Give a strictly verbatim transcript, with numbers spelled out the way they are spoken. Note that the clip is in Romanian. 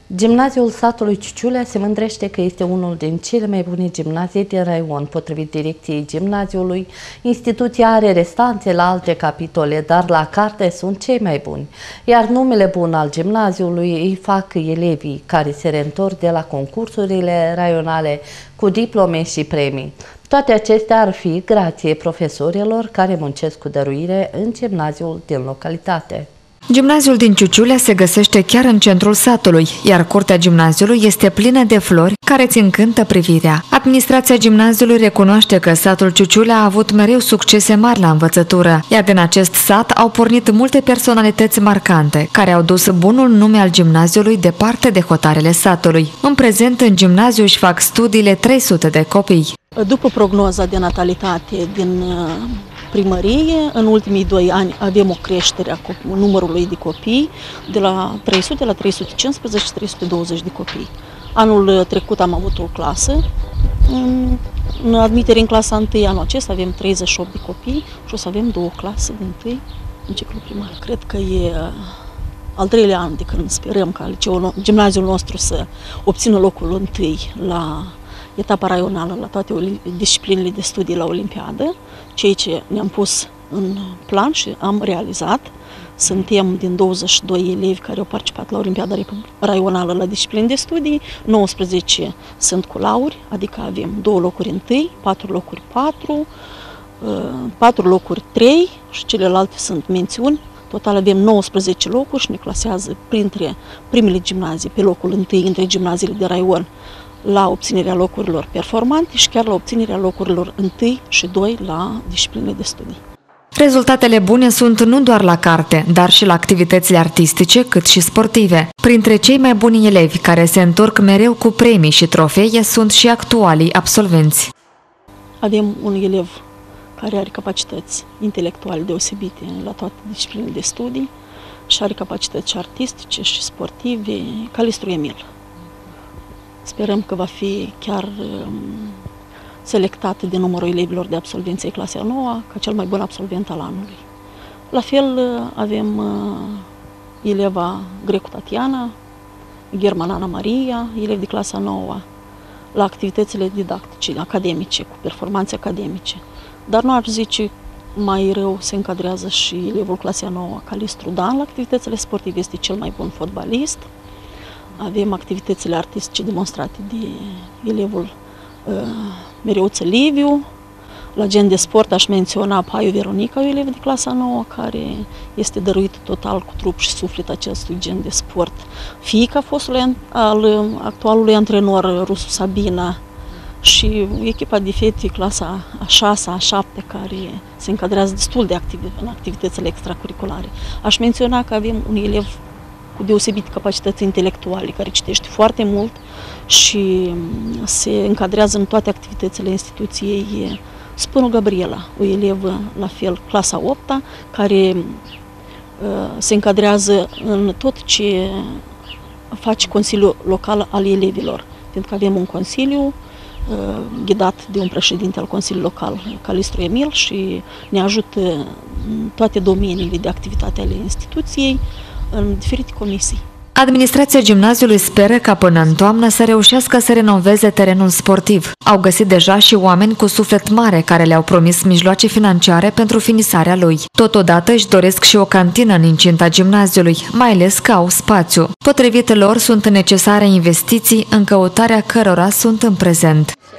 Gimnaziul satului Ciuciulea se mândrește că este unul din cele mai bune gimnazii din raion, potrivit direcției gimnaziului. Instituția are restanțe la alte capitole, dar la carte sunt cei mai buni. Iar numele bun al gimnaziului îi fac elevii care se reîntorc de la concursurile raionale cu diplome și premii. Toate acestea ar fi grație profesorilor care muncesc cu dăruire în gimnaziul din localitate. Gimnaziul din Ciuciulea se găsește chiar în centrul satului, iar curtea gimnaziului este plină de flori care ți încântă privirea. Administrația gimnaziului recunoaște că satul Ciuciulea a avut mereu succese mari la învățătură, iar din acest sat au pornit multe personalități marcante, care au dus bunul nume al gimnaziului departe de hotarele satului. În prezent, în gimnaziu își fac studiile trei sute de copii. După prognoza de natalitate din primărie, în ultimii doi ani avem o creștere a numărului de copii de la trei sute la trei sute cincisprezece și trei sute douăzeci de copii. Anul trecut am avut o clasă, în admitere în clasa întâi, anul acesta avem treizeci și opt de copii și o să avem două clase de întâi în ciclu primar. Cred că e al treilea an de când sperăm ca liceul, gimnaziul nostru să obțină locul întâi la etapa raională, la toate disciplinele de studii la Olimpiadă, ceea ce ne-am pus în plan și am realizat. Suntem din douăzeci și doi elevi care au participat la Olimpiada raională la discipline de studii, nouăsprezece sunt cu lauri, adică avem două locuri întâi, patru locuri patru, patru locuri trei și celelalte sunt mențiuni. Total avem nouăsprezece locuri și ne clasează printre primele gimnazii pe locul întâi între gimnaziile de raion la obținerea locurilor performante și chiar la obținerea locurilor întâi și doi la discipline de studii. Rezultatele bune sunt nu doar la carte, dar și la activitățile artistice, cât și sportive. Printre cei mai buni elevi care se întorc mereu cu premii și trofee sunt și actualii absolvenți. Avem un elev care are capacități intelectuale deosebite la toate disciplinele de studii și are capacități artistice și sportive, Calistru Emil. Sperăm că va fi chiar um, selectat de numărul elevilor de absolvenți ai clasei a noua ca cel mai bun absolvent al anului. La fel avem uh, eleva Grecu Tatiana, German Ana Maria, elevi de clasa a noua, la activitățile didactice, academice, cu performanțe academice. Dar nu aș zice mai rău se încadrează și elevul clasei a noua, Calistru Dan, la activitățile sportive este cel mai bun fotbalist. Avem activitățile artistice demonstrate de elevul uh, Mereuță Liviu. La gen de sport aș menționa Paiu Veronica, o elevă de clasa nouă, care este dăruit total cu trup și suflet acestui gen de sport. Fiica fostului al actualului antrenor Rusu Sabina și echipa de fete, clasa a șasea, a șaptea, care se încadrează destul de activ în activitățile extracurriculare. Aș menționa că avem un elev cu deosebite capacități intelectuale, care citește foarte mult și se încadrează în toate activitățile instituției, Spânu Gabriela, o elevă, la fel, clasa a opta, care uh, se încadrează în tot ce face Consiliul Local al elevilor, pentru că avem un consiliu uh, ghidat de un președinte al Consiliului Local, Calistru Emil, și ne ajută în toate domeniile de activitate ale instituției, în diferite comisii. Administrația gimnaziului speră ca până în toamnă să reușească să renoveze terenul sportiv. Au găsit deja și oameni cu suflet mare care le-au promis mijloace financiare pentru finisarea lui. Totodată își doresc și o cantină în incinta gimnaziului, mai ales că au spațiu. Potrivit lor, sunt necesare investiții în căutarea cărora sunt în prezent.